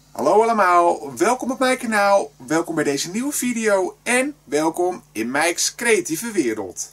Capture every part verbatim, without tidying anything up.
Hallo allemaal, welkom op mijn kanaal, welkom bij deze nieuwe video en welkom in Mike's creatieve wereld.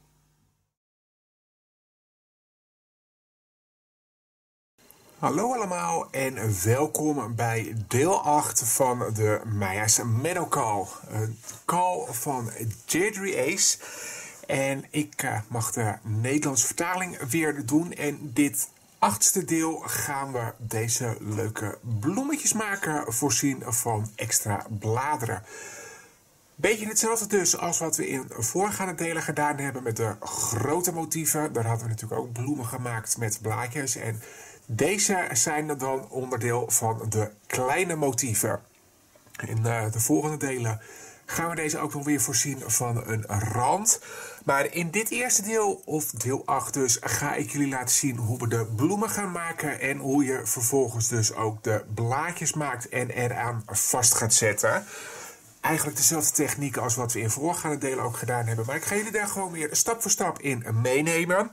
Hallo allemaal en welkom bij deel acht van de Maya's Meadow Call. Een call van Deirdre Ace. En ik uh, mag de Nederlandse vertaling weer doen. En dit achtste deel gaan we deze leuke bloemetjes maken, voorzien van extra bladeren. Beetje hetzelfde dus als wat we in voorgaande delen gedaan hebben met de grote motieven. Daar hadden we natuurlijk ook bloemen gemaakt met blaadjes. En deze zijn dan onderdeel van de kleine motieven. In uh, de volgende delen gaan we deze ook nog weer voorzien van een rand. Maar in dit eerste deel, of deel acht dus, ga ik jullie laten zien hoe we de bloemen gaan maken. En hoe je vervolgens dus ook de blaadjes maakt en eraan vast gaat zetten. Eigenlijk dezelfde techniek als wat we in voorgaande delen ook gedaan hebben. Maar ik ga jullie daar gewoon weer stap voor stap in meenemen.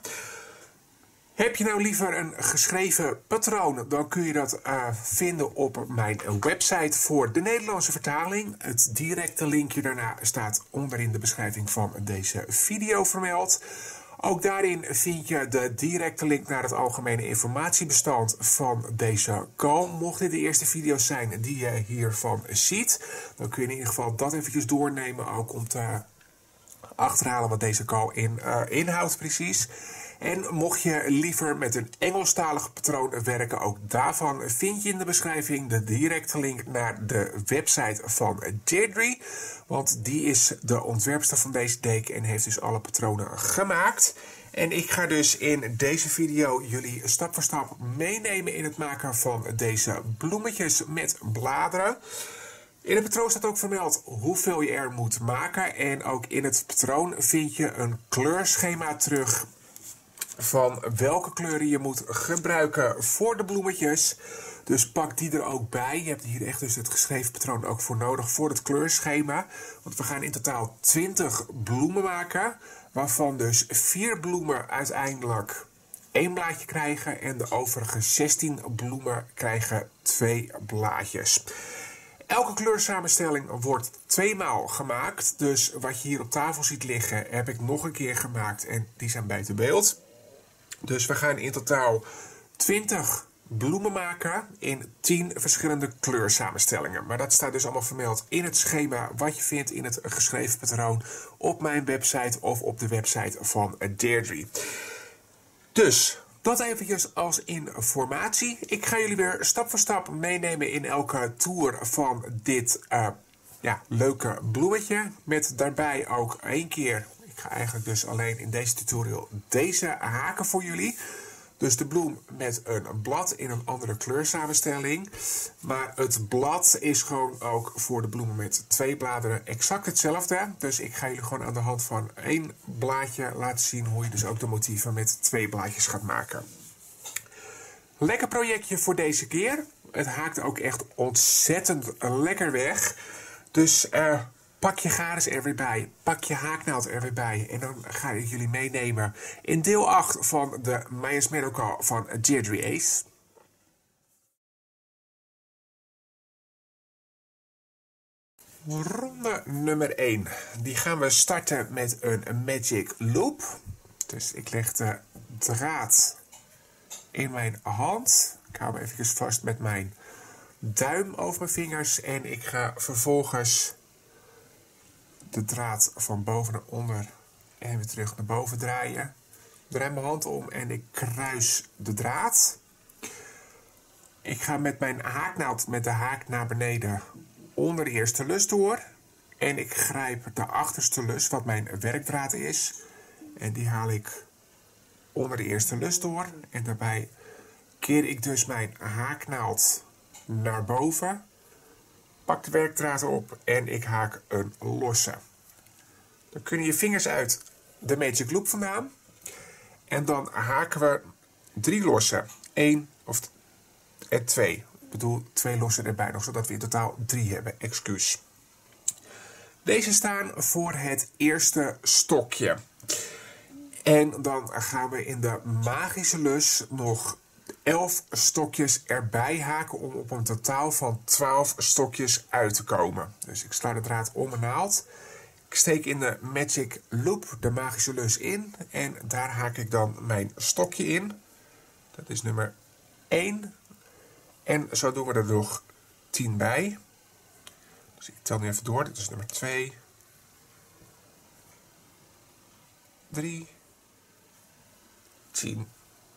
Heb je nou liever een geschreven patroon, dan kun je dat uh, vinden op mijn website voor de Nederlandse vertaling. Het directe linkje daarna staat onderin de beschrijving van deze video vermeld. Ook daarin vind je de directe link naar het algemene informatiebestand van deze call. Mocht dit de eerste video's zijn die je hiervan ziet, dan kun je in ieder geval dat eventjes doornemen, ook om te achterhalen wat deze call in, uh, inhoudt precies. En mocht je liever met een Engelstalig patroon werken, ook daarvan vind je in de beschrijving de directe link naar de website van Deirdre. Want die is de ontwerpster van deze deken en heeft dus alle patronen gemaakt. En ik ga dus in deze video jullie stap voor stap meenemen in het maken van deze bloemetjes met bladeren. In het patroon staat ook vermeld hoeveel je er moet maken. En ook in het patroon vind je een kleurschema terug van welke kleuren je moet gebruiken voor de bloemetjes. Dus pak die er ook bij. Je hebt hier echt dus het geschreven patroon ook voor nodig voor het kleurschema. Want we gaan in totaal twintig bloemen maken. Waarvan dus vier bloemen uiteindelijk één blaadje krijgen. En de overige zestien bloemen krijgen twee blaadjes. Elke kleursamenstelling wordt tweemaal gemaakt. Dus wat je hier op tafel ziet liggen heb ik nog een keer gemaakt. En die zijn buiten beeld. Dus we gaan in totaal twintig bloemen maken in tien verschillende kleursamenstellingen. Maar dat staat dus allemaal vermeld in het schema wat je vindt in het geschreven patroon op mijn website of op de website van Deirdre. Dus dat eventjes als informatie. Ik ga jullie weer stap voor stap meenemen in elke tour van dit uh, ja, leuke bloemetje. Met daarbij ook één keer, ik ga eigenlijk dus alleen in deze tutorial deze haken voor jullie. Dus de bloem met een blad in een andere kleursamenstelling. Maar het blad is gewoon ook voor de bloemen met twee bladeren exact hetzelfde. Dus ik ga jullie gewoon aan de hand van één blaadje laten zien hoe je dus ook de motieven met twee blaadjes gaat maken. Lekker projectje voor deze keer. Het haakt ook echt ontzettend lekker weg. Dus uh, pak je garen er weer bij. Pak je haaknaald er weer bij. En dan ga ik jullie meenemen in deel acht van de Maya's Meadow Call van Deirdre Ace. Ronde nummer één. Die gaan we starten met een Magic Loop. Dus ik leg de draad in mijn hand. Ik hou hem even vast met mijn duim over mijn vingers. En ik ga vervolgens de draad van boven naar onder en weer terug naar boven draaien. Draai mijn hand om en ik kruis de draad. Ik ga met mijn haaknaald met de haak naar beneden onder de eerste lus door. En ik grijp de achterste lus, wat mijn werkdraad is. En die haal ik onder de eerste lus door. En daarbij keer ik dus mijn haaknaald naar boven. Pak de werkdraad op en ik haak een losse. Dan kunnen je vingers uit de Magic Loop vandaan. En dan haken we drie lossen. Eén of en twee. Ik bedoel twee lossen erbij nog, zodat we in totaal drie hebben. Excuus. Deze staan voor het eerste stokje. En dan gaan we in de magische lus nog elf stokjes erbij haken om op een totaal van twaalf stokjes uit te komen. Dus ik sla de draad om mijn naald. Ik steek in de Magic Loop de magische lus in en daar haak ik dan mijn stokje in. Dat is nummer één. En zo doen we er nog tien bij. Dus ik tel nu even door. Dit is nummer twee. drie. tien.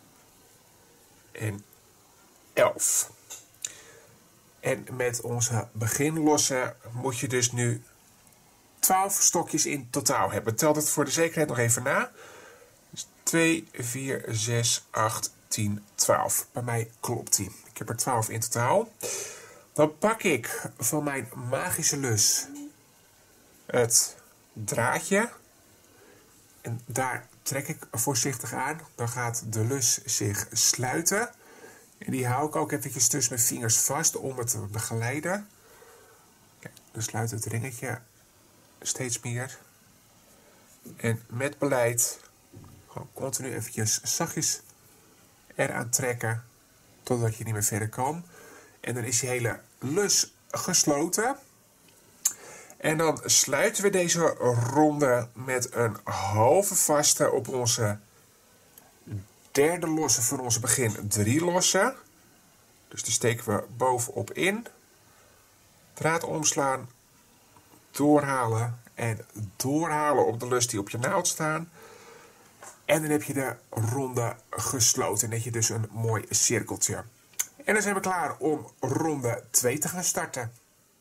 En elf. En met onze beginlossen moet je dus nu twaalf stokjes in totaal hebben. Tel dat voor de zekerheid nog even na. Dus twee, vier, zes, acht, tien, twaalf. Bij mij klopt die. Ik heb er twaalf in totaal. Dan pak ik van mijn magische lus het draadje. En daar trek ik voorzichtig aan. Dan gaat de lus zich sluiten. En die hou ik ook eventjes tussen mijn vingers vast om het te begeleiden. Kijk, dan sluit het ringetje steeds meer. En met beleid gewoon continu eventjes zachtjes eraan trekken totdat je niet meer verder kan. En dan is je hele lus gesloten. En dan sluiten we deze ronde met een halve vaste op onze derde losse van onze begin drie lossen. Dus die steken we bovenop in. Draad omslaan, doorhalen en doorhalen op de lus die op je naald staan. En dan heb je de ronde gesloten. En heb je dus een mooi cirkeltje. En dan zijn we klaar om ronde twee te gaan starten.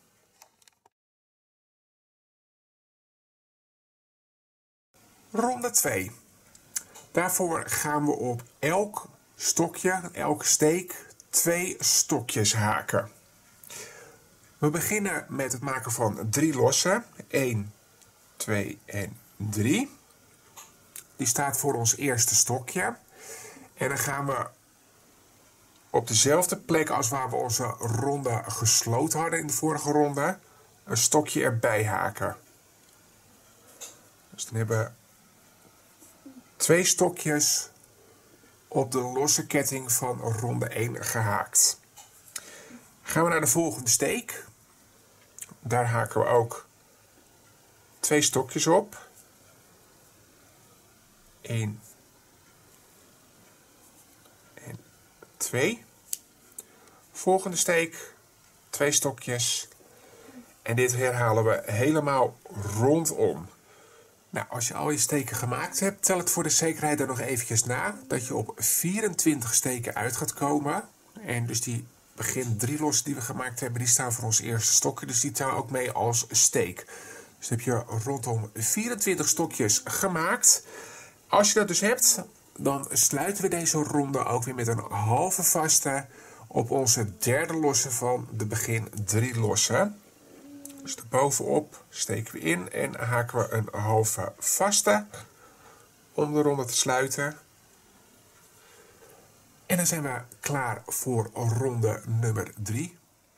Ronde twee. Daarvoor gaan we op elk stokje, elke steek, twee stokjes haken. We beginnen met het maken van drie lossen. één, twee en drie. Die staat voor ons eerste stokje. En dan gaan we op dezelfde plek als waar we onze ronde gesloten hadden in de vorige ronde, een stokje erbij haken. Dus dan hebben we twee stokjes op de losse ketting van ronde één gehaakt. Gaan we naar de volgende steek. Daar haken we ook twee stokjes op. één en twee. Volgende steek, twee stokjes. En dit herhalen we helemaal rondom. Nou, als je al je steken gemaakt hebt, tel het voor de zekerheid er nog eventjes na. Dat je op vierentwintig steken uit gaat komen. En dus die begin drie lossen die we gemaakt hebben, die staan voor ons eerste stokje. Dus die tellen ook mee als steek. Dus dan heb je rondom vierentwintig stokjes gemaakt. Als je dat dus hebt, dan sluiten we deze ronde ook weer met een halve vaste op onze derde losse van de begin drie lossen. Dus erbovenop steken we in en haken we een halve vaste om de ronde te sluiten. En dan zijn we klaar voor ronde nummer drie.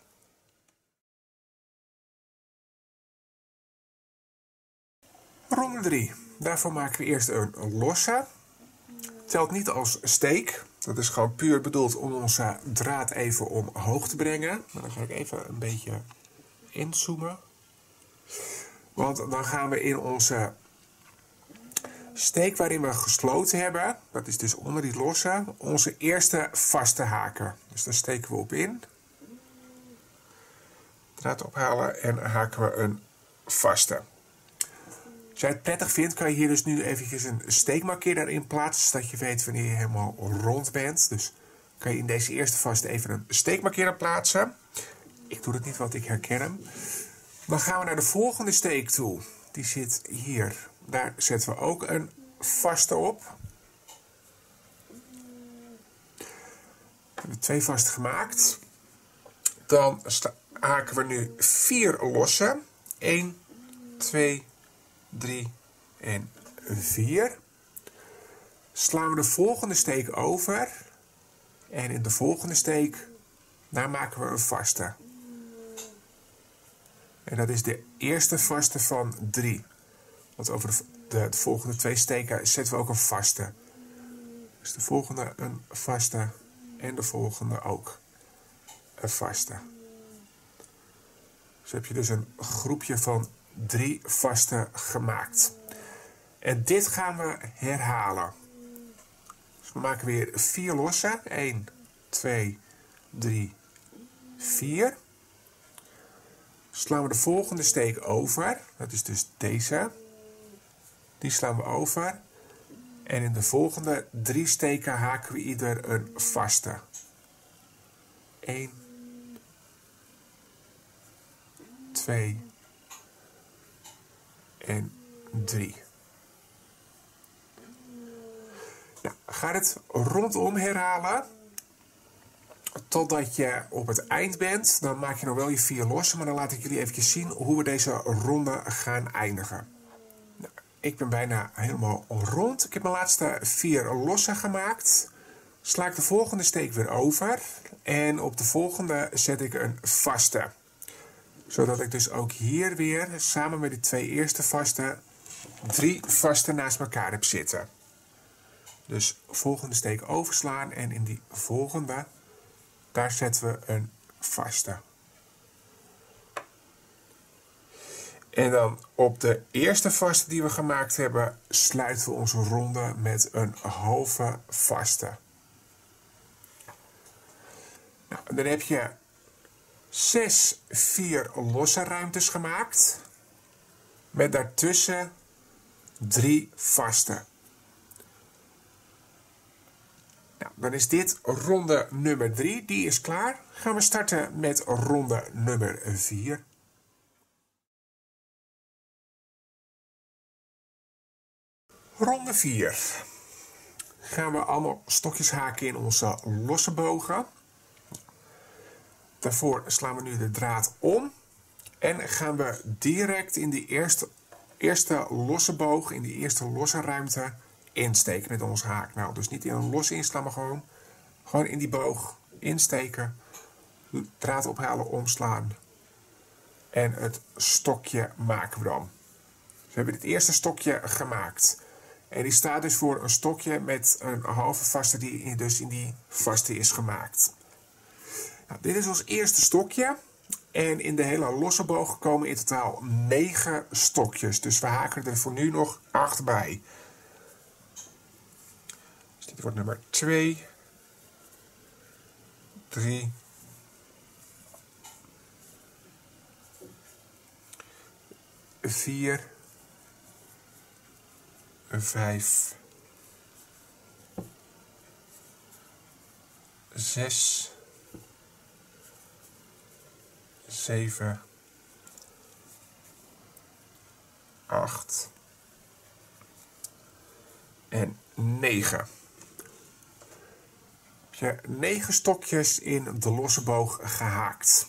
Ronde drie. Daarvoor maken we eerst een losse. Telt niet als steek. Dat is gewoon puur bedoeld om onze draad even omhoog te brengen. Maar dan ga ik even een beetje inzoomen. Want dan gaan we in onze steek waarin we gesloten hebben, dat is dus onder die losse, onze eerste vaste haken. Dus daar steken we op in. Draad ophalen en haken we een vaste. Als jij het prettig vindt, kan je hier dus nu eventjes een steekmarkeerder in plaatsen, zodat je weet wanneer je helemaal rond bent. Dus kan je in deze eerste vaste even een steekmarkeerder plaatsen. Ik doe dat niet, want ik herken hem. Dan gaan we naar de volgende steek toe. Die zit hier. Daar zetten we ook een vaste op. We hebben twee vaste gemaakt. Dan haken we nu vier lossen. één, twee, drie en vier. Slaan we de volgende steek over. En in de volgende steek, daar maken we een vaste. En dat is de eerste vaste van drie. Want over de, de, de volgende twee steken zetten we ook een vaste. Dus de volgende een vaste En de volgende ook een vaste. Dus heb je dus een groepje van drie vaste gemaakt. En dit gaan we herhalen. Dus we maken weer vier losse. een, twee, drie, vier. Slaan we de volgende steek over. Dat is dus deze. Die slaan we over. En in de volgende drie steken haken we ieder een vaste. een, twee en drie. Nou, ga het rondom herhalen totdat je op het eind bent. Dan maak je nog wel je vier losse, maar dan laat ik jullie even zien hoe we deze ronde gaan eindigen. Nou, ik ben bijna helemaal rond. Ik heb mijn laatste vier losse gemaakt. Sla ik de volgende steek weer over en op de volgende zet ik een vaste. Zodat ik dus ook hier weer samen met de twee eerste vaste drie vaste naast elkaar heb zitten. Dus volgende steek overslaan en in die volgende, daar zetten we een vaste. En dan op de eerste vaste die we gemaakt hebben, sluiten we onze ronde met een halve vaste. Nou, dan heb je zes vier losse ruimtes gemaakt. Met daartussen drie vaste. Nou, dan is dit ronde nummer drie. Die is klaar. Gaan we starten met ronde nummer vier. Ronde vier. Gaan we allemaal stokjes haken in onze losse bogen. Daarvoor slaan we nu de draad om. En gaan we direct in die eerste, eerste losse boog, in die eerste losse ruimte, insteken met onze haak. Nou, dus niet in een losse inslaan, maar gewoon, gewoon in die boog insteken. Draad ophalen, omslaan. En het stokje maken we dan. Dus we hebben dit eerste stokje gemaakt. En die staat dus voor een stokje met een halve vaste die dus in die vaste is gemaakt. Nou, dit is ons eerste stokje. En in de hele losse boog komen in totaal negen stokjes. Dus we haken er voor nu nog acht bij. Dus dit wordt nummer twee, drie, vier, vijf, zes, zeven, acht en negen. Heb je negen stokjes in de losse boog gehaakt.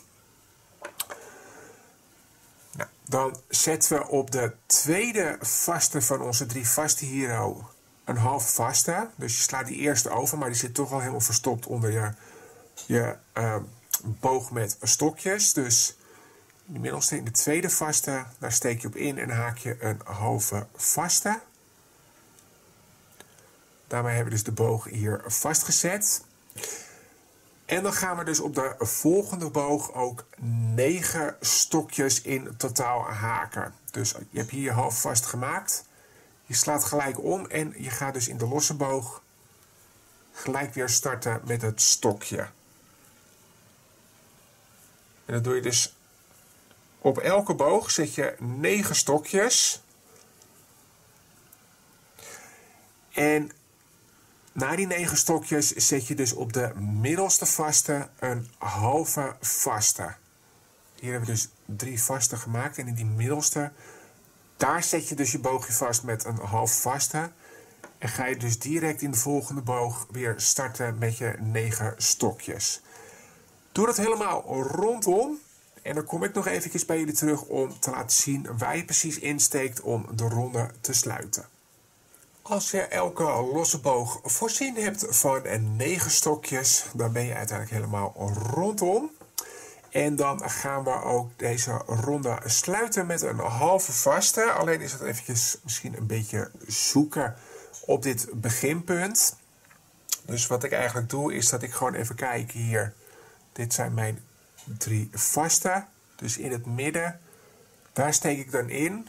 Nou, dan zetten we op de tweede vaste van onze drie vaste hier een half vaste. Dus je slaat die eerste over, maar die zit toch al helemaal verstopt onder je, je uh, boog met stokjes. Dus in de middelste, in de tweede vaste, daar steek je op in en haak je een halve vaste. Daarmee hebben we dus de boog hier vastgezet. En dan gaan we dus op de volgende boog ook negen stokjes in totaal haken. Dus je hebt hier je half vast gemaakt. Je slaat gelijk om en je gaat dus in de losse boog gelijk weer starten met het stokje. En dat doe je dus op elke boog, zet je negen stokjes. En na die negen stokjes zet je dus op de middelste vaste een halve vaste. Hier hebben we dus drie vaste gemaakt. En in die middelste, daar zet je dus je boogje vast met een half vaste. En ga je dus direct in de volgende boog weer starten met je negen stokjes. Doe dat helemaal rondom. En dan kom ik nog eventjes bij jullie terug om te laten zien waar je precies insteekt om de ronde te sluiten. Als je elke losse boog voorzien hebt van negen stokjes, dan ben je uiteindelijk helemaal rondom. En dan gaan we ook deze ronde sluiten met een halve vaste. Alleen is het eventjes misschien een beetje zoeken op dit beginpunt. Dus wat ik eigenlijk doe is dat ik gewoon even kijk hier. Dit zijn mijn drie vaste. Dus in het midden, daar steek ik dan in.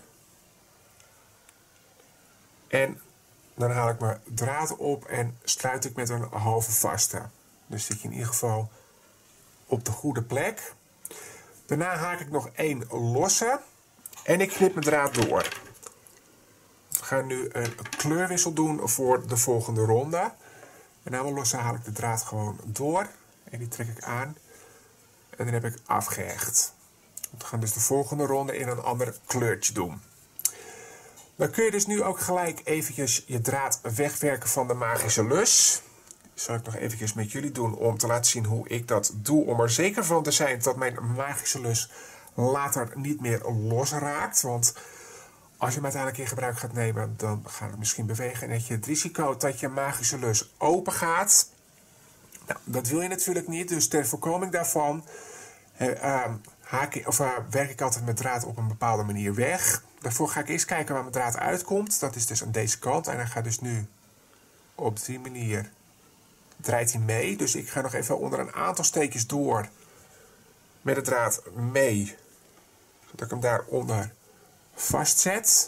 En dan haal ik mijn draad op en sluit ik met een halve vaste. Dus zit je in ieder geval op de goede plek. Daarna haak ik nog één losse en ik knip mijn draad door. We gaan nu een kleurwissel doen voor de volgende ronde. En na mijn losse haal ik de draad gewoon door en die trek ik aan. En dan heb ik afgehecht. We gaan dus de volgende ronde in een ander kleurtje doen. Dan kun je dus nu ook gelijk eventjes je draad wegwerken van de magische lus. Dat zal ik nog eventjes met jullie doen om te laten zien hoe ik dat doe. Om er zeker van te zijn dat mijn magische lus later niet meer losraakt. Want als je hem uiteindelijk in gebruik gaat nemen, dan gaat het misschien bewegen. En heb je het risico dat je magische lus open gaat. Nou, dat wil je natuurlijk niet. Dus ter voorkoming daarvan uh, haak ik, of, uh, werk ik altijd mijn draad op een bepaalde manier weg. Daarvoor ga ik eerst kijken waar mijn draad uitkomt. Dat is dus aan deze kant. En hij gaat dus nu op die manier, draait hij mee. Dus ik ga nog even onder een aantal steekjes door met de draad mee. Zodat ik hem daaronder vastzet.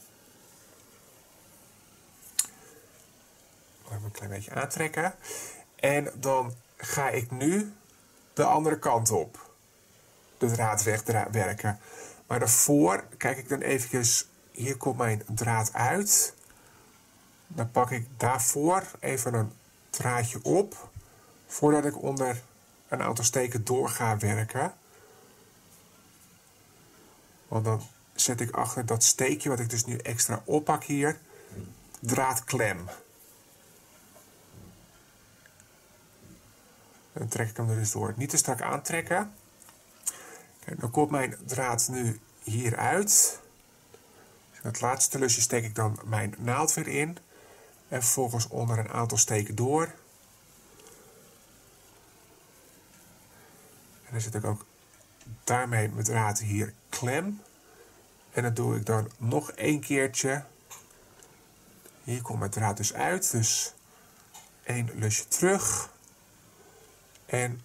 Even een klein beetje aantrekken. En dan ga ik nu de andere kant op. De draad wegwerken. Maar daarvoor kijk ik dan eventjes, hier komt mijn draad uit. Dan pak ik daarvoor even een draadje op, voordat ik onder een aantal steken door ga werken. Want dan zet ik achter dat steekje, wat ik dus nu extra oppak hier, draadklem. Dan trek ik hem er dus door. Niet te strak aantrekken. Kijk, dan komt mijn draad nu hier uit. In het laatste lusje steek ik dan mijn naald weer in. En vervolgens onder een aantal steken door. En dan zet ik ook daarmee mijn draad hier klem. En dat doe ik dan nog één keertje. Hier komt mijn draad dus uit. Dus één lusje terug. En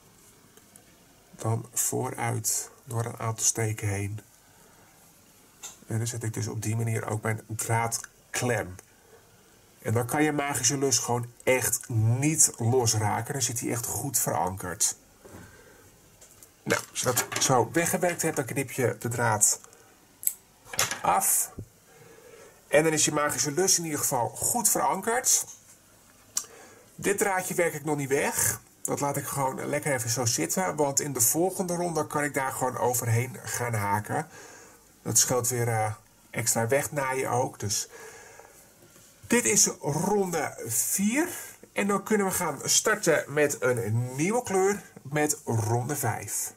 dan vooruit door een aantal steken heen. En dan zet ik dus op die manier ook mijn draad klem. En dan kan je magische lus gewoon echt niet losraken. Dan zit hij echt goed verankerd. Nou, als je dat zo weggewerkt hebt, dan knip je de draad af. En dan is je magische lus in ieder geval goed verankerd. Dit draadje werk ik nog niet weg. Dat laat ik gewoon lekker even zo zitten. Want in de volgende ronde kan ik daar gewoon overheen gaan haken. Dat scheelt weer uh, extra wegnaaien ook. Dus dit is ronde vier. En dan kunnen we gaan starten met een nieuwe kleur. Met ronde vijf.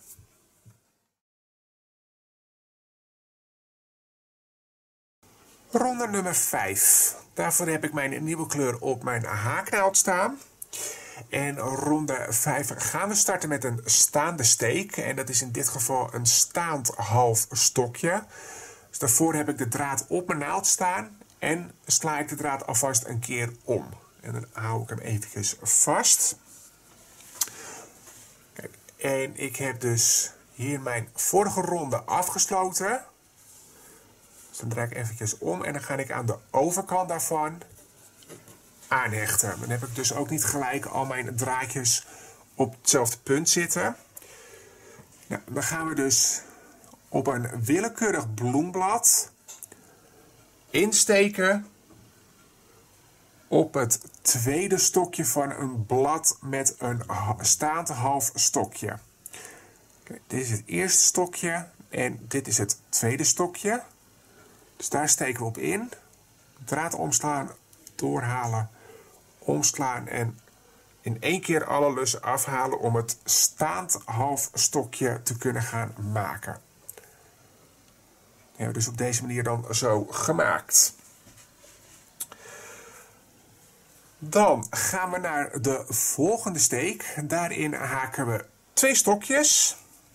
Ronde nummer vijf. Daarvoor heb ik mijn nieuwe kleur op mijn haaknaald staan. En ronde vijf gaan we starten met een staande steek. En dat is in dit geval een staand half stokje. Dus daarvoor heb ik de draad op mijn naald staan. En sla ik de draad alvast een keer om. En dan hou ik hem eventjes vast. Kijk, en ik heb dus hier mijn vorige ronde afgesloten. Dus dan draai ik eventjes om en dan ga ik aan de overkant daarvan aanhechten. Dan heb ik dus ook niet gelijk al mijn draadjes op hetzelfde punt zitten. Nou, dan gaan we dus op een willekeurig bloemblad insteken op het tweede stokje van een blad met een staand half stokje. Kijk, dit is het eerste stokje en dit is het tweede stokje. Dus daar steken we op in. Draad omslaan, doorhalen, omslaan en in één keer alle lussen afhalen om het staand half stokje te kunnen gaan maken. Dat hebben we dus op deze manier dan zo gemaakt. Dan gaan we naar de volgende steek. Daarin haken we twee stokjes.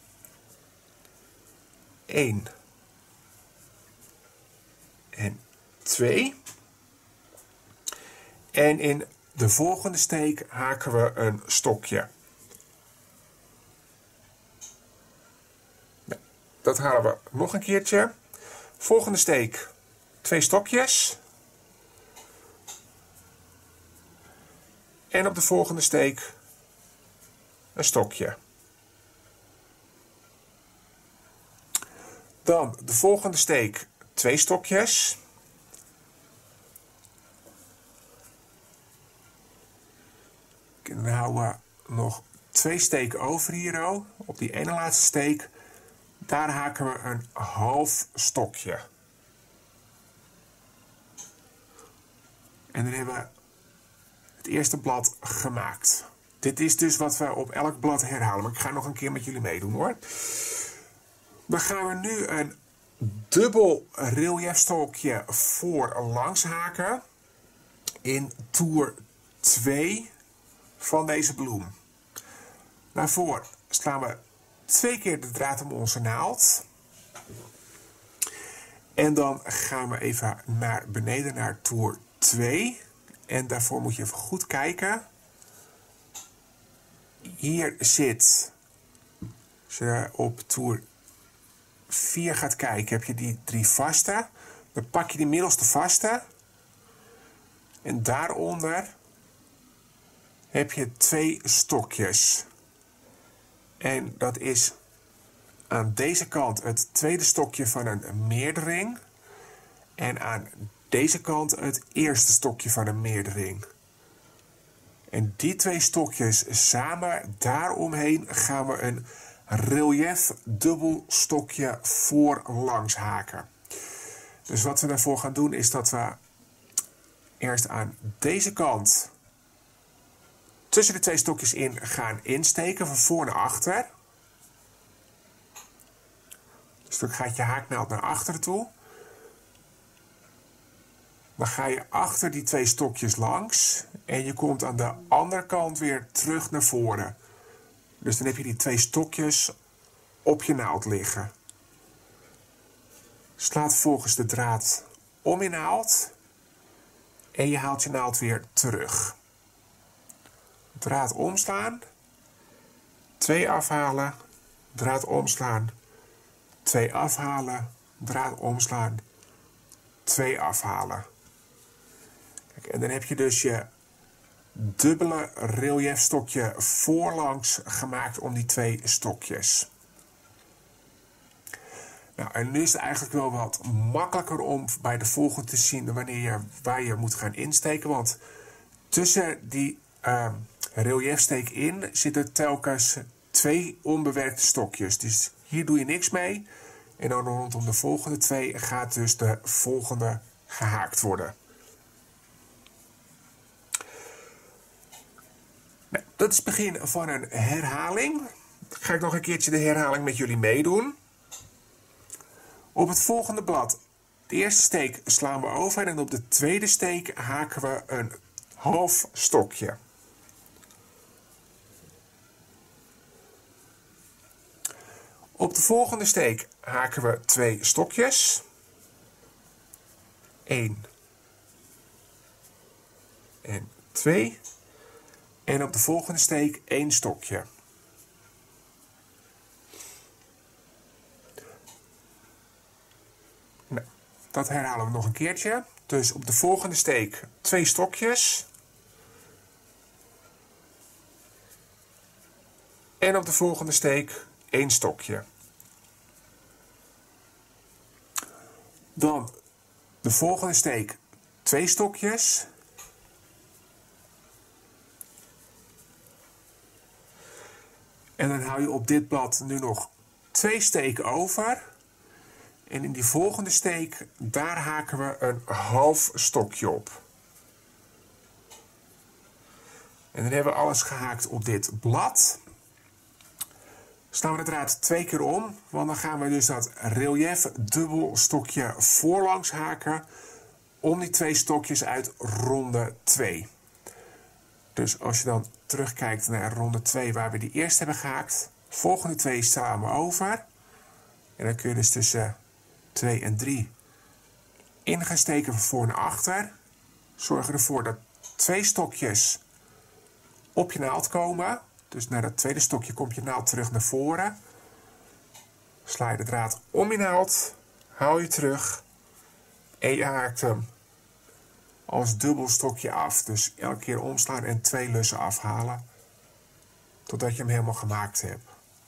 één en twee. En in de volgende steek haken we een stokje. Nou, dat halen we nog een keertje. Volgende steek, twee stokjes. En op de volgende steek een stokje. Dan de volgende steek, twee stokjes. En dan houden we nog twee steken over hier. Op die ene laatste steek, daar haken we een half stokje. En dan hebben we het eerste blad gemaakt. Dit is dus wat we op elk blad herhalen. Maar ik ga nog een keer met jullie meedoen hoor. Dan gaan we nu een dubbel reliefstokje voorlangs haken. In toer twee van deze bloem. Daarvoor slaan we twee keer de draad om onze naald. En dan gaan we even naar beneden naar toer twee. En daarvoor moet je even goed kijken. Hier zit, als je op toer vier gaat kijken, heb je die drie vaste. Dan pak je die middelste vaste. En daaronder heb je twee stokjes. En dat is aan deze kant het tweede stokje van een meerdering. En aan deze kant het eerste stokje van een meerdering. En die twee stokjes samen daaromheen gaan we een relief dubbel stokje voorlangs haken. Dus wat we daarvoor gaan doen is dat we eerst aan deze kant tussen de twee stokjes in gaan insteken van voor naar achter. Dus dan gaat je haaknaald naar achteren toe. Dan ga je achter die twee stokjes langs en je komt aan de andere kant weer terug naar voren. Dus dan heb je die twee stokjes op je naald liggen. Slaat vervolgens de draad om je naald en je haalt je naald weer terug. Draad omslaan, twee afhalen, draad omslaan, twee afhalen, draad omslaan, twee afhalen. Kijk, en dan heb je dus je dubbele reliefstokje voorlangs gemaakt om die twee stokjes. Nou, en nu is het eigenlijk wel wat makkelijker om bij de volgende te zien wanneer je, waar je moet gaan insteken. Want tussen die uh, reliefsteek in zitten telkens twee onbewerkte stokjes. Dus hier doe je niks mee. En dan rondom de volgende twee gaat dus de volgende gehaakt worden. Nou, dat is het begin van een herhaling. Dan ga ik nog een keertje de herhaling met jullie meedoen. Op het volgende blad, de eerste steek slaan we over en op de tweede steek haken we een half stokje. Op de volgende steek haken we twee stokjes. één en twee. En op de volgende steek één stokje. Nou, dat herhalen we nog een keertje. Dus op de volgende steek twee stokjes. En op de volgende steek één stokje. Dan de volgende steek twee stokjes. En dan hou je op dit blad nu nog twee steken over. En in die volgende steek, daar haken we een half stokje op. En dan hebben we alles gehaakt op dit blad. Slaan we de draad twee keer om, want dan gaan we dus dat relief dubbel stokje voorlangs haken om die twee stokjes uit ronde twee. Dus als je dan terugkijkt naar ronde twee waar we die eerst hebben gehaakt, volgende twee slaan we over. En dan kun je dus tussen twee en drie in gaan steken van voor naar achter. Zorg ervoor dat twee stokjes op je naald komen. Dus naar het tweede stokje komt je naald terug naar voren. Sla je de draad om je naald, haal je terug en je haakt hem als dubbel stokje af. Dus elke keer omslaan en twee lussen afhalen, totdat je hem helemaal gemaakt hebt.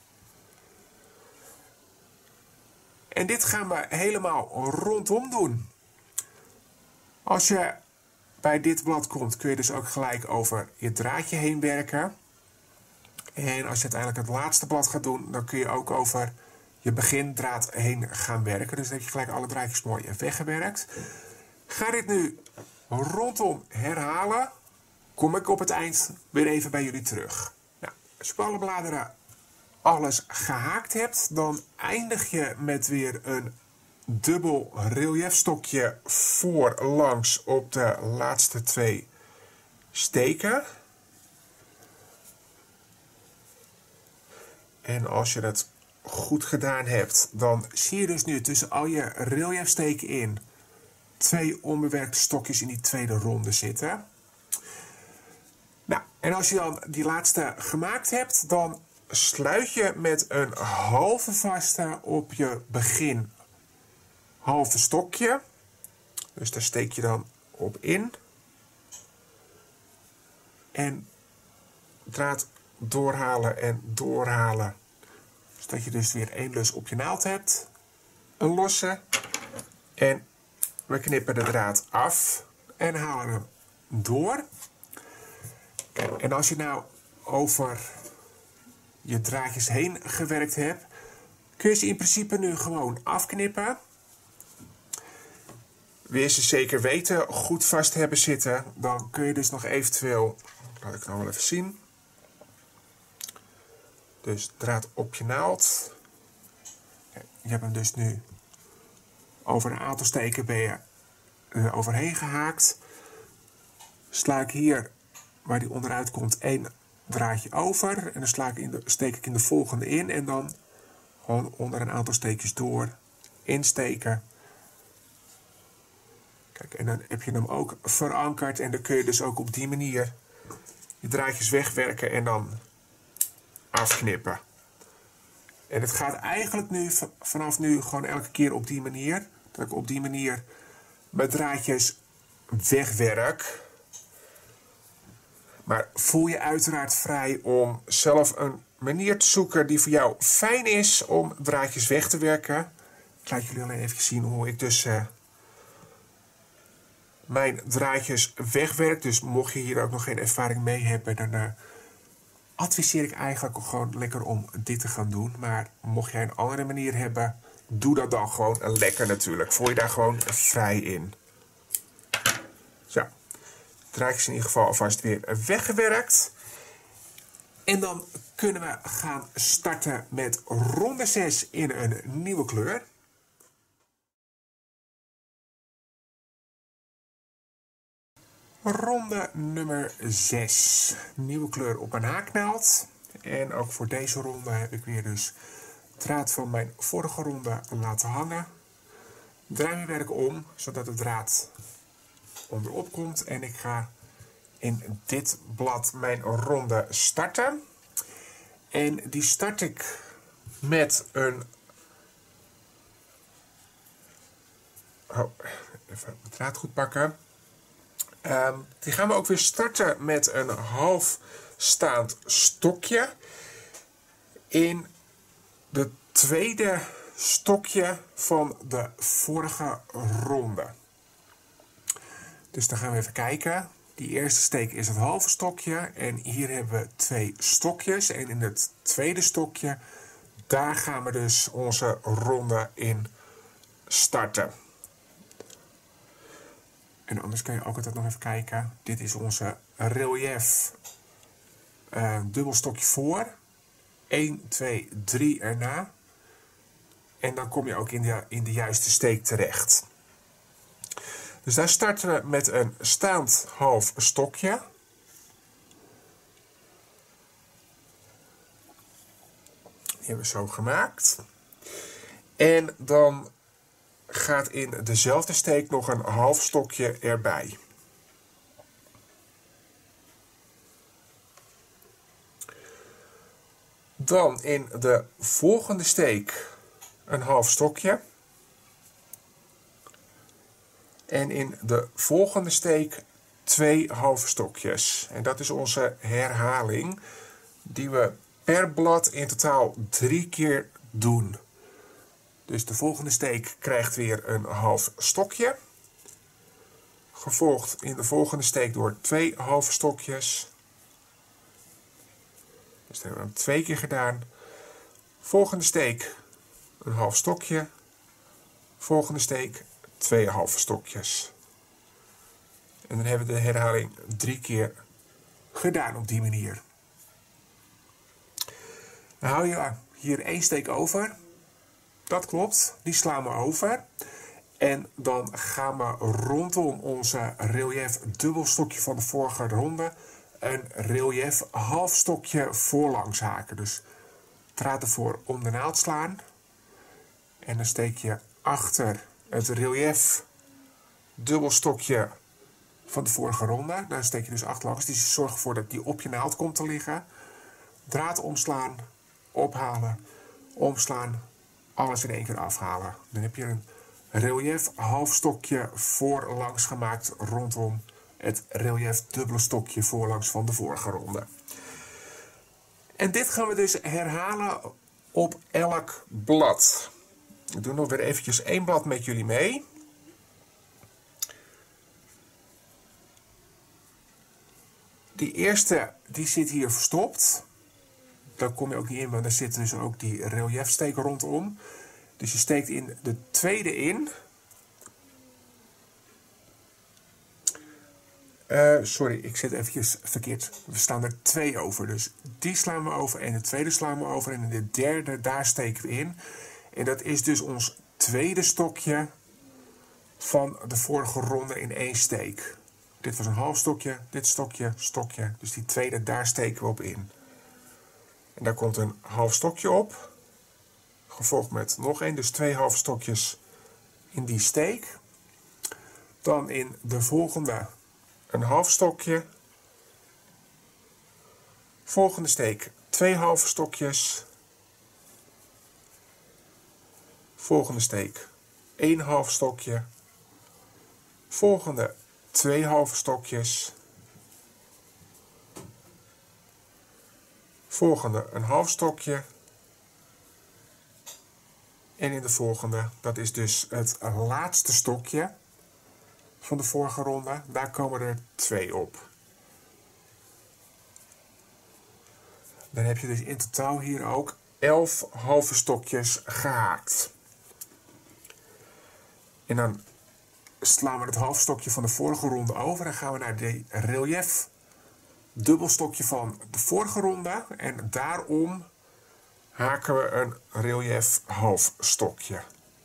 En dit gaan we helemaal rondom doen. Als je bij dit blad komt, kun je dus ook gelijk over je draadje heen werken. En als je uiteindelijk het laatste blad gaat doen, dan kun je ook over je begindraad heen gaan werken. Dus dan heb je gelijk alle draadjes mooi weggewerkt. Ga dit nu rondom herhalen. Kom ik op het eind weer even bij jullie terug. Nou, als je op alle bladeren alles gehaakt hebt, dan eindig je met weer een dubbel reliefstokje voorlangs op de laatste twee steken. En als je het goed gedaan hebt, dan zie je dus nu tussen al je reliefsteken in twee onbewerkte stokjes in die tweede ronde zitten. Nou, en als je dan die laatste gemaakt hebt, dan sluit je met een halve vaste op je begin halve stokje. Dus daar steek je dan op in. En draad doorhalen en doorhalen. Zodat je dus weer één lus op je naald hebt. Een losse. En we knippen de draad af en halen hem door. Kijk, en als je nou over je draadjes heen gewerkt hebt, kun je ze in principe nu gewoon afknippen. Wil je ze zeker weten goed vast hebben zitten, dan kun je dus nog eventueel, laat ik het nou wel even zien. Dus draad op je naald. Je hebt hem dus nu over een aantal steken ben je er overheen gehaakt. Sla ik hier, waar die onderuit komt, één draadje over. En dan sla ik in de, steek ik in de volgende in. En dan gewoon onder een aantal steekjes door insteken. Kijk, en dan heb je hem ook verankerd. En dan kun je dus ook op die manier je draadjes wegwerken en dan afknippen. En het gaat eigenlijk nu vanaf nu gewoon elke keer op die manier. Dat ik op die manier mijn draadjes wegwerk. Maar voel je uiteraard vrij om zelf een manier te zoeken die voor jou fijn is om draadjes weg te werken. Ik laat jullie alleen even zien hoe ik dus uh, mijn draadjes wegwerk. Dus mocht je hier ook nog geen ervaring mee hebben, dan uh, adviseer ik eigenlijk gewoon lekker om dit te gaan doen. Maar mocht jij een andere manier hebben, doe dat dan gewoon lekker natuurlijk. Voel je daar gewoon vrij in. Zo. Draadjes in ieder geval alvast weer weggewerkt. En dan kunnen we gaan starten met ronde zes in een nieuwe kleur. Ronde nummer zes. Nieuwe kleur op een haaknaald. En ook voor deze ronde heb ik weer dus draad van mijn vorige ronde laten hangen. Draai mijn werk om, zodat de draad onderop komt. En ik ga in dit blad mijn ronde starten. En die start ik met een... Oh, even de draad goed pakken. Um, die gaan we ook weer starten met een half staand stokje. In de tweede stokje van de vorige ronde. Dus dan gaan we even kijken. Die eerste steek is het halve stokje. En hier hebben we twee stokjes. En in het tweede stokje, daar gaan we dus onze ronde in starten. En anders kun je ook altijd nog even kijken. Dit is onze relief uh, dubbelstokje voor. één, twee, drie erna. En dan kom je ook in de, in de juiste steek terecht. Dus daar starten we met een staand half stokje. Die hebben we zo gemaakt. En dan gaat in dezelfde steek nog een half stokje erbij. Dan in de volgende steek een half stokje. En in de volgende steek twee halve stokjes. En dat is onze herhaling die we per blad in totaal drie keer doen. Dus de volgende steek krijgt weer een half stokje. Gevolgd in de volgende steek door twee halve stokjes. Dus dat hebben we twee keer gedaan. Volgende steek een half stokje. Volgende steek twee halve stokjes. En dan hebben we de herhaling drie keer gedaan op die manier. Dan hou je hier één steek over. Dat klopt, die slaan we over. En dan gaan we rondom onze relief dubbelstokje van de vorige ronde een relief halfstokje voorlangs haken. Dus draad ervoor om de naald slaan. En dan steek je achter het relief dubbelstokje van de vorige ronde. Daar steek je dus achterlangs. Dus zorg ervoor dat die op je naald komt te liggen. Draad omslaan, ophalen, omslaan, alles in één keer afhalen. Dan heb je een relief halfstokje voorlangs gemaakt rondom het relief dubbele stokje voorlangs van de vorige ronde. En dit gaan we dus herhalen op elk blad. Ik doe nog weer eventjes één blad met jullie mee. Die eerste die zit hier verstopt. Daar kom je ook niet in, want daar zit dus ook die reliefsteek rondom. Dus je steekt in de tweede in. Uh, sorry, ik zit eventjes verkeerd. We staan er twee over. Dus die slaan we over en de tweede slaan we over. En de derde, daar steken we in. En dat is dus ons tweede stokje van de vorige ronde in één steek. Dit was een half stokje, dit stokje, stokje. Dus die tweede, daar steken we op in. En daar komt een half stokje op. Gevolgd met nog één, dus twee halve stokjes in die steek. Dan in de volgende een half stokje. Volgende steek twee halve stokjes. Volgende steek één half stokje. Volgende twee halve stokjes. Volgende een half stokje. En in de volgende, dat is dus het laatste stokje van de vorige ronde. Daar komen er twee op. Dan heb je dus in totaal hier ook elf halve stokjes gehaakt. En dan slaan we het halfstokje van de vorige ronde over en gaan we naar de relief dubbelstokje van de vorige ronde. En daarom haken we een relief halfstokje.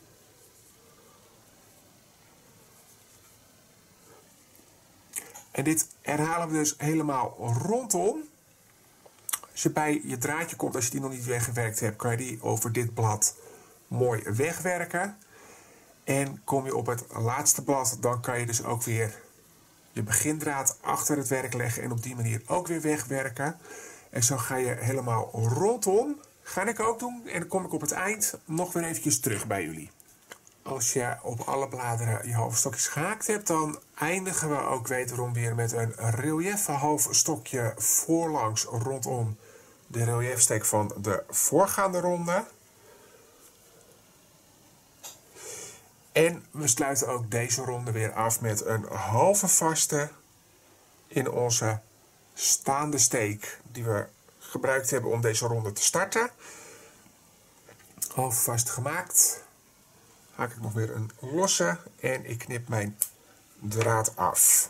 En dit herhalen we dus helemaal rondom. Als je bij je draadje komt, als je die nog niet weggewerkt hebt, kan je die over dit blad mooi wegwerken. En kom je op het laatste blad, dan kan je dus ook weer je begindraad achter het werk leggen en op die manier ook weer wegwerken. En zo ga je helemaal rondom. Ga ik ook doen en dan kom ik op het eind nog weer eventjes terug bij jullie. Als je op alle bladeren je halve stokjes gehaakt hebt, dan eindigen we ook wederom weer met een relief half stokje voorlangs rondom de reliefsteek van de voorgaande ronde. En we sluiten ook deze ronde weer af met een halve vaste in onze staande steek die we gebruikt hebben om deze ronde te starten. Halve vast gemaakt. Haak ik nog weer een losse en ik knip mijn draad af.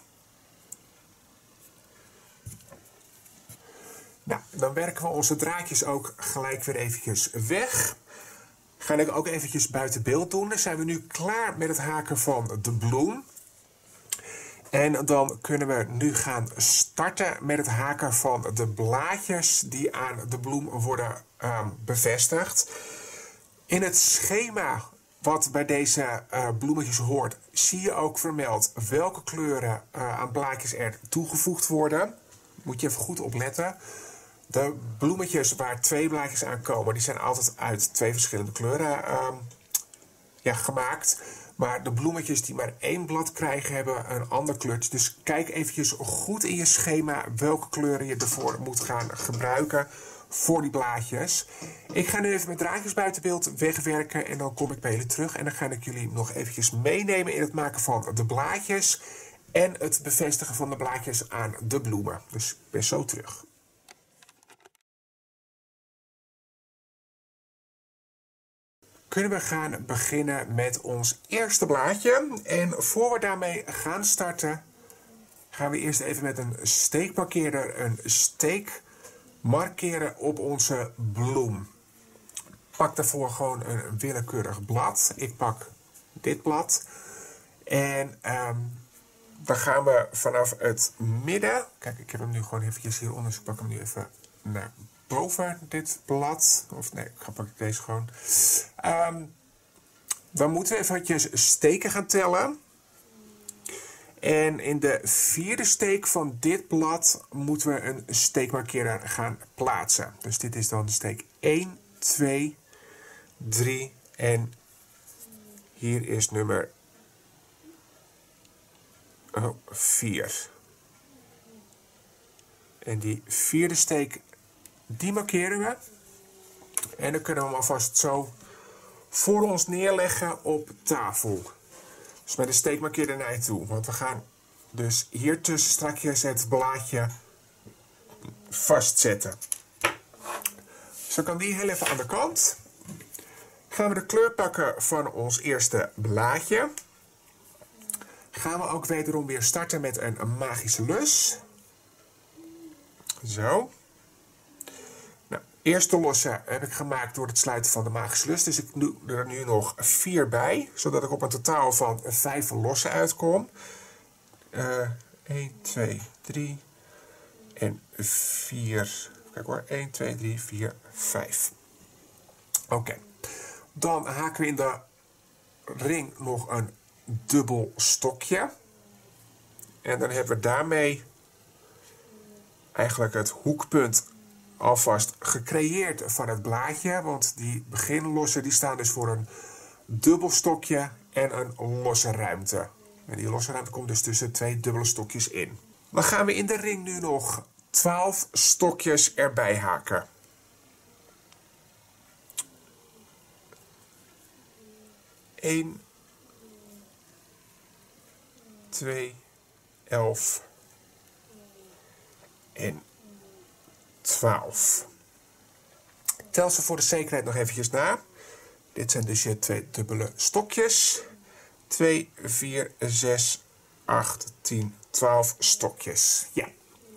Nou, dan werken we onze draadjes ook gelijk weer eventjes weg. Ga ik ook eventjes buiten beeld doen. Dan zijn we nu klaar met het haken van de bloem. En dan kunnen we nu gaan starten met het haken van de blaadjes die aan de bloem worden uh, bevestigd. In het schema wat bij deze uh, bloemetjes hoort, zie je ook vermeld welke kleuren uh, aan blaadjes er toegevoegd worden. Moet je even goed opletten. De bloemetjes waar twee blaadjes aan komen, die zijn altijd uit twee verschillende kleuren uh, ja, gemaakt. Maar de bloemetjes die maar één blad krijgen, hebben een ander kleurtje. Dus kijk eventjes goed in je schema welke kleuren je ervoor moet gaan gebruiken voor die blaadjes. Ik ga nu even mijn draadjes buiten beeld wegwerken en dan kom ik bij jullie terug. En dan ga ik jullie nog eventjes meenemen in het maken van de blaadjes en het bevestigen van de blaadjes aan de bloemen. Dus ik ben zo terug. Kunnen we gaan beginnen met ons eerste blaadje. En voor we daarmee gaan starten, gaan we eerst even met een steekmarkeerder een steek markeren op onze bloem. Pak daarvoor gewoon een willekeurig blad. Ik pak dit blad. En um, dan gaan we vanaf het midden. Kijk, ik heb hem nu gewoon eventjes hieronder. Dus ik pak hem nu even naar boven dit blad. Of nee, ik ga pak ik deze gewoon. Um, dan moeten we eventjes steken gaan tellen. En in de vierde steek van dit blad moeten we een steekmarkeerder gaan plaatsen. Dus dit is dan de steek één, twee, drie en hier is nummer oh, vier. En die vierde steek, die markeren we. En dan kunnen we hem alvast zo voor ons neerleggen op tafel. Dus met de steekmarkeerder naar je toe. Want we gaan dus hier tussen strakjes het blaadje vastzetten. Zo kan die heel even aan de kant. Gaan we de kleur pakken van ons eerste blaadje. Gaan we ook wederom weer starten met een magische lus. Zo. Nou, eerste losse heb ik gemaakt door het sluiten van de magische lus. Dus ik doe er nu nog vier bij. Zodat ik op een totaal van vijf lossen uitkom. Uh, één, twee, drie en vier. Kijk hoor, één, twee, drie, vier, vijf. Oké. Okay. Dan haken we in de ring nog een dubbel stokje. En dan hebben we daarmee eigenlijk het hoekpunt alvast gecreëerd van het blaadje. Want die beginlossen die staan dus voor een dubbel stokje en een losse ruimte. En die losse ruimte komt dus tussen twee dubbele stokjes in. Dan gaan we in de ring nu nog twaalf stokjes erbij haken. één, twee, elf en twaalf. Tel ze voor de zekerheid nog eventjes na. Dit zijn dus je twee dubbele stokjes. twee, vier, zes, acht, tien, twaalf stokjes. Ja.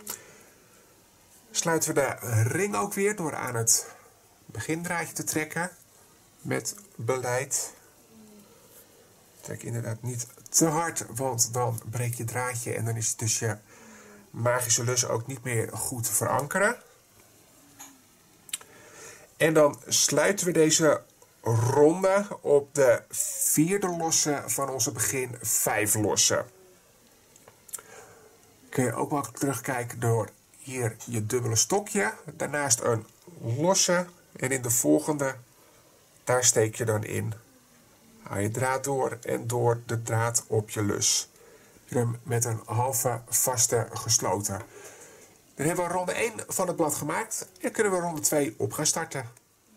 Sluiten we de ring ook weer door aan het begindraadje te trekken met beleid. Trek inderdaad niet te hard, want dan breek je draadje en dan is dus je magische lus ook niet meer goed te verankeren. En dan sluiten we deze ronde op de vierde losse van onze begin vijf lossen. Kun je ook makkelijk terugkijken door hier je dubbele stokje, daarnaast een losse en in de volgende, daar steek je dan in. Haal je draad door en door de draad op je lus. Je hem met een halve vaste gesloten. Dan hebben we ronde één van het blad gemaakt en kunnen we ronde twee op gaan starten.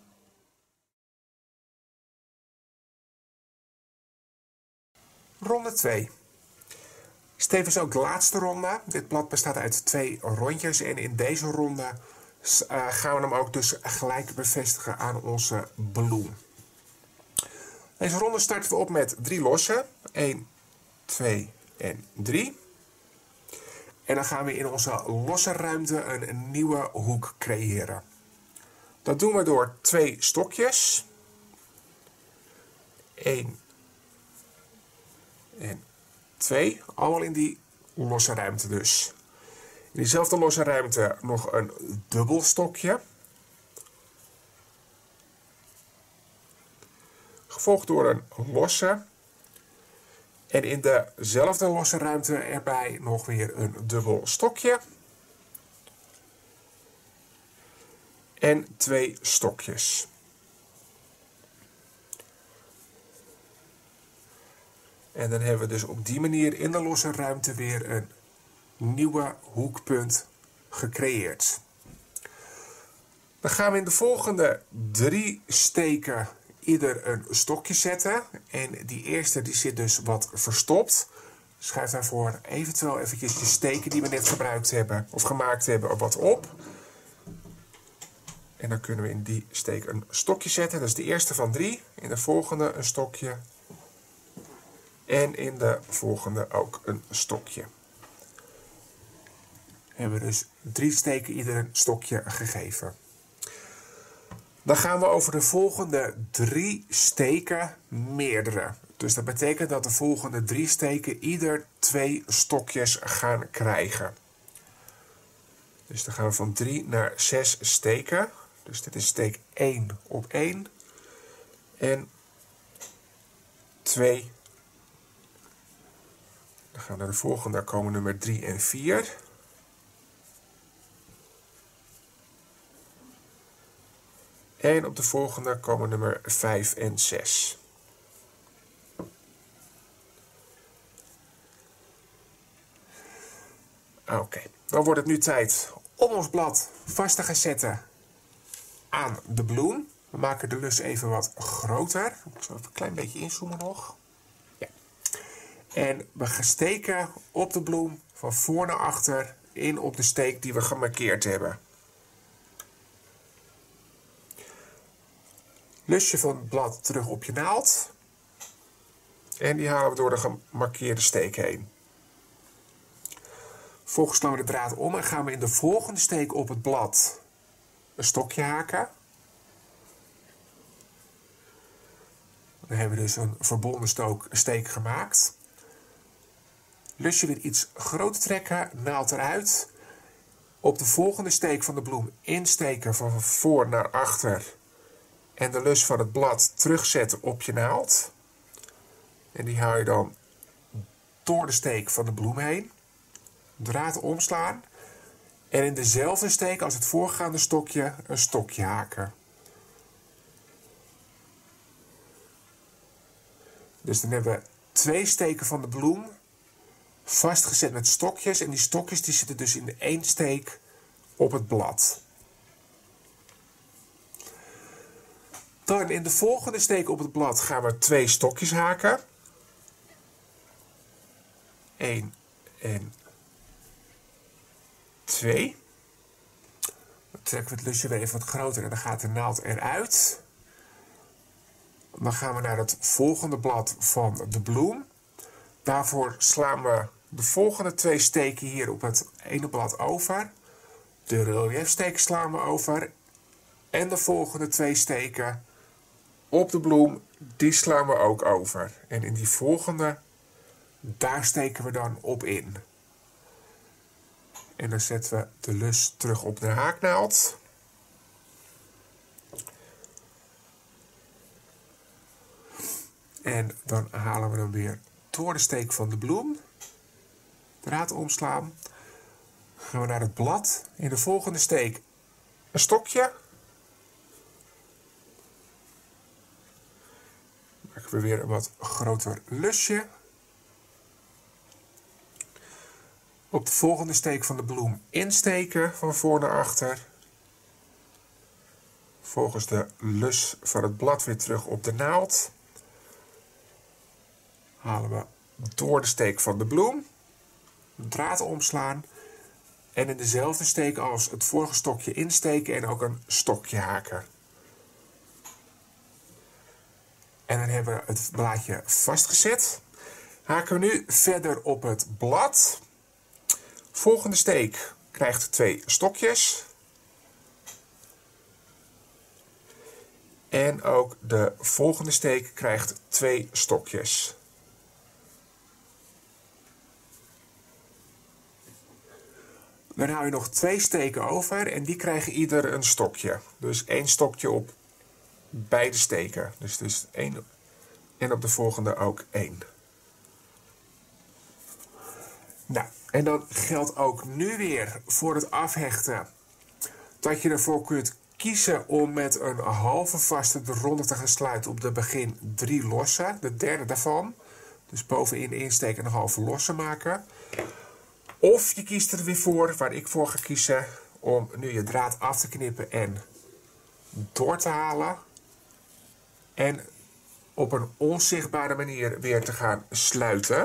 Ronde twee. Is tevens ook de laatste ronde. Dit blad bestaat uit twee rondjes en in deze ronde uh, gaan we hem ook dus gelijk bevestigen aan onze bloem. Deze ronde starten we op met drie lossen. één, twee en drie. En dan gaan we in onze losse ruimte een nieuwe hoek creëren. Dat doen we door twee stokjes. één en twee. Allemaal in die losse ruimte dus. In diezelfde losse ruimte nog een dubbel stokje. Gevolgd door een losse. En in dezelfde losse ruimte erbij nog weer een dubbel stokje. en twee stokjes. En dan hebben we dus op die manier in de losse ruimte weer een nieuwe hoekpunt gecreëerd. Dan gaan we in de volgende drie steken ieder een stokje zetten. En die eerste die zit dus wat verstopt. Schuif daarvoor eventueel eventjes de steken die we net gebruikt hebben of gemaakt hebben wat op. En dan kunnen we in die steek een stokje zetten. Dat is de eerste van drie. In de volgende een stokje. En in de volgende ook een stokje. We hebben dus drie steken ieder een stokje gegeven. Dan gaan we over de volgende drie steken meerdere. Dus dat betekent dat de volgende drie steken ieder twee stokjes gaan krijgen. Dus dan gaan we van drie naar zes steken. Dus dit is steek één op één. En twee. Dan gaan we naar de volgende, daar komen nummer drie en vier. En op de volgende komen nummer vijf en zes. Oké, okay. Dan wordt het nu tijd om ons blad vast te gaan zetten aan de bloem. We maken de lus even wat groter. Ik zal even een klein beetje inzoomen nog. Ja. En we gaan steken op de bloem van voor naar achter in op de steek die we gemarkeerd hebben. Lusje van het blad terug op je naald. En die halen we door de gemarkeerde steek heen. Vervolgens slaan we de draad om en gaan we in de volgende steek op het blad een stokje haken. Dan hebben we dus een verbonden stook, steek gemaakt. Lusje weer iets groter trekken, naald eruit. Op de volgende steek van de bloem insteken van voor naar achter. En de lus van het blad terugzetten op je naald. En die haal je dan door de steek van de bloem heen. Draad omslaan. En in dezelfde steek als het voorgaande stokje een stokje haken. Dus dan hebben we twee steken van de bloem vastgezet met stokjes. En die stokjes die zitten dus in de één steek op het blad. Dan in de volgende steek op het blad gaan we twee stokjes haken. één en twee. Dan trekken we het lusje weer even wat groter en dan gaat de naald eruit. Dan gaan we naar het volgende blad van de bloem. Daarvoor slaan we de volgende twee steken hier op het ene blad over. De reliefsteek slaan we over. En de volgende twee steken op de bloem, die slaan we ook over. En in die volgende, daar steken we dan op in. En dan zetten we de lus terug op de haaknaald. En dan halen we hem weer door de steek van de bloem. Draad omslaan. Dan gaan we naar het blad. In de volgende steek een stokje. Maken we weer een wat groter lusje. Op de volgende steek van de bloem insteken van voor naar achter. Vervolgens de lus van het blad weer terug op de naald. Halen we door de steek van de bloem. Draad omslaan. En in dezelfde steek als het vorige stokje insteken en ook een stokje haken. En dan hebben we het blaadje vastgezet. Haken we nu verder op het blad. Volgende steek krijgt twee stokjes. En ook de volgende steek krijgt twee stokjes. Dan hou je nog twee steken over en die krijgen ieder een stokje. Dus één stokje op beide steken. Dus, dus één en op de volgende ook één. Nou, en dan geldt ook nu weer voor het afhechten dat je ervoor kunt kiezen om met een halve vaste de ronde te gaan sluiten op de begin drie losse. De derde daarvan. Dus bovenin insteken en een halve losse maken. Of je kiest er weer voor, waar ik voor ga kiezen, om nu je draad af te knippen en door te halen. En op een onzichtbare manier weer te gaan sluiten.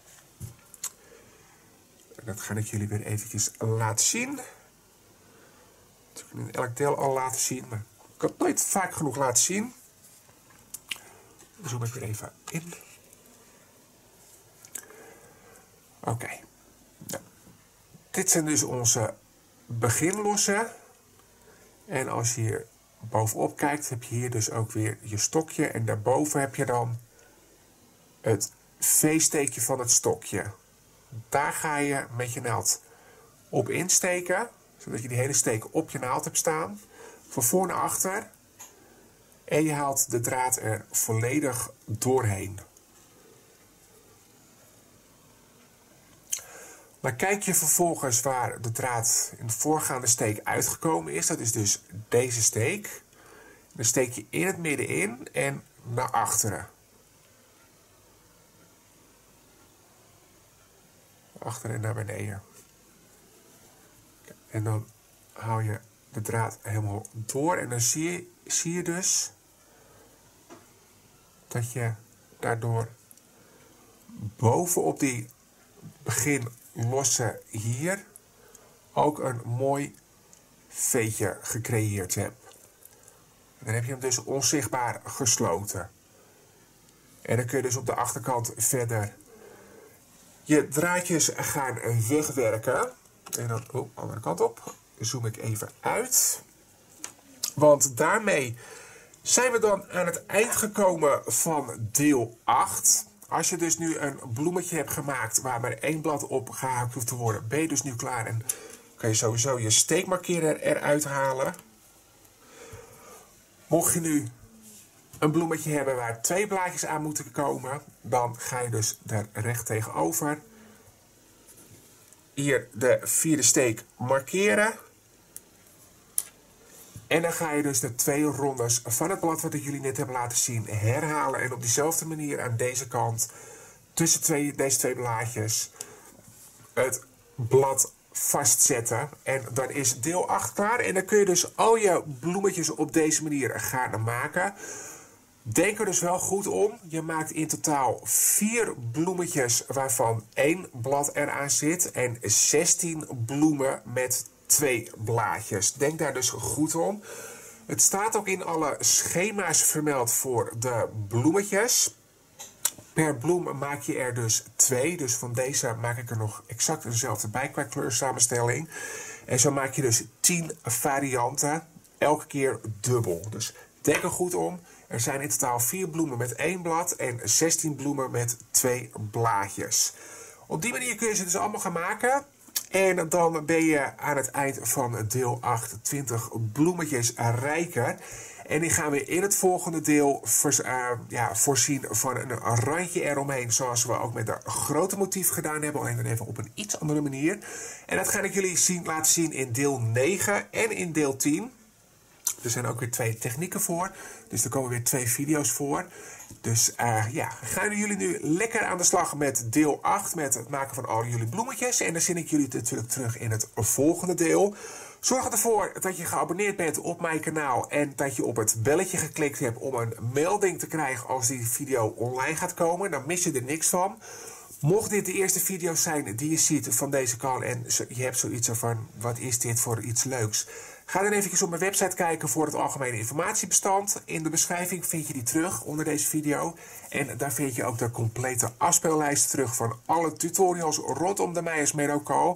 En dat ga ik jullie weer eventjes laten zien. Dat kan ik in elk deel al laten zien, maar ik kan het nooit vaak genoeg laten zien. Zoom ik weer even in. Oké. Okay. Nou, dit zijn dus onze beginlossen. En als je hier bovenop kijkt, heb je hier dus ook weer je stokje. En daarboven heb je dan het V-steekje van het stokje. Daar ga je met je naald op insteken, zodat je die hele steek op je naald hebt staan. Van voor naar achter. En je haalt de draad er volledig doorheen. Dan kijk je vervolgens waar de draad in de voorgaande steek uitgekomen is. Dat is dus deze steek. Dan steek je in het midden in en naar achteren. Achter en naar beneden. En dan haal je de draad helemaal door. En dan zie je, zie je dus dat je daardoor bovenop die begin losse hier ook een mooi veetje gecreëerd hebt. En dan heb je hem dus onzichtbaar gesloten. En dan kun je dus op de achterkant verder je draadjes gaan wegwerken. En dan, oh, andere kant op. Zoom ik even uit. Want daarmee zijn we dan aan het eind gekomen van deel acht. Als je dus nu een bloemetje hebt gemaakt waar maar één blad op gehaakt hoeft te worden, ben je dus nu klaar en kan je sowieso je steekmarkerer eruit halen. Mocht je nu een bloemetje hebben waar twee blaadjes aan moeten komen, dan ga je dus daar recht tegenover hier de vierde steek markeren. En dan ga je dus de twee rondes van het blad wat ik jullie net heb laten zien herhalen. En op diezelfde manier aan deze kant, tussen twee, deze twee blaadjes, het blad vastzetten. En dan is deel acht klaar. En dan kun je dus al je bloemetjes op deze manier gaan maken. Denk er dus wel goed om. Je maakt in totaal vier bloemetjes waarvan één blad eraan zit. En zestien bloemen met twee blaadjes. Denk daar dus goed om. Het staat ook in alle schema's vermeld voor de bloemetjes. Per bloem maak je er dus twee. Dus van deze maak ik er nog exact dezelfde bij qua kleursamenstelling. En zo maak je dus tien varianten. Elke keer dubbel. Dus denk er goed om. Er zijn in totaal vier bloemen met één blad en zestien bloemen met twee blaadjes. Op die manier kun je ze dus allemaal gaan maken. En dan ben je aan het eind van deel acht twintig bloemetjes rijker. En die gaan we in het volgende deel voor, uh, ja, voorzien van een randje eromheen. Zoals we ook met de grote motief gedaan hebben. Alleen dan even op een iets andere manier. En dat ga ik jullie zien, laten zien in deel negen en in deel tien. Er zijn ook weer twee technieken voor. Dus er komen weer twee video's voor. Dus uh, ja, gaan jullie nu lekker aan de slag met deel acht. Met het maken van al jullie bloemetjes. En dan zie ik jullie natuurlijk terug in het volgende deel. Zorg ervoor dat je geabonneerd bent op mijn kanaal. En dat je op het belletje geklikt hebt om een melding te krijgen als die video online gaat komen. Dan mis je er niks van. Mocht dit de eerste video's zijn die je ziet van deze kanaal en je hebt zoiets van, wat is dit voor iets leuks? Ga dan even op mijn website kijken voor het algemene informatiebestand. In de beschrijving vind je die terug onder deze video. En daar vind je ook de complete afspeellijst terug van alle tutorials rondom de Meyers Meadow Call.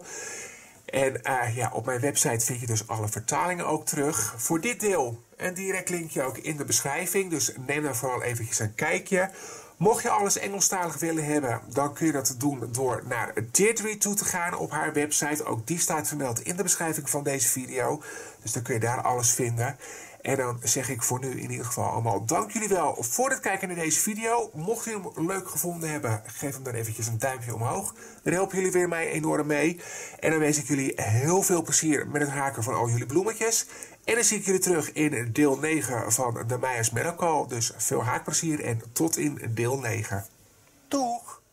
En uh, ja, op mijn website vind je dus alle vertalingen ook terug. Voor dit deel een direct linkje ook in de beschrijving. Dus neem daar vooral eventjes een kijkje. Mocht je alles Engelstalig willen hebben, dan kun je dat doen door naar Deirdre toe te gaan op haar website. Ook die staat vermeld in de beschrijving van deze video. Dus dan kun je daar alles vinden. En dan zeg ik voor nu in ieder geval allemaal dank jullie wel voor het kijken naar deze video. Mocht jullie hem leuk gevonden hebben, geef hem dan eventjes een duimpje omhoog. Dan helpen jullie weer mij enorm mee. En dan wens ik jullie heel veel plezier met het haken van al jullie bloemetjes. En dan zie ik jullie terug in deel negen van de Meijer's Meadow Call. Dus veel haakplezier en tot in deel negen. Doeg!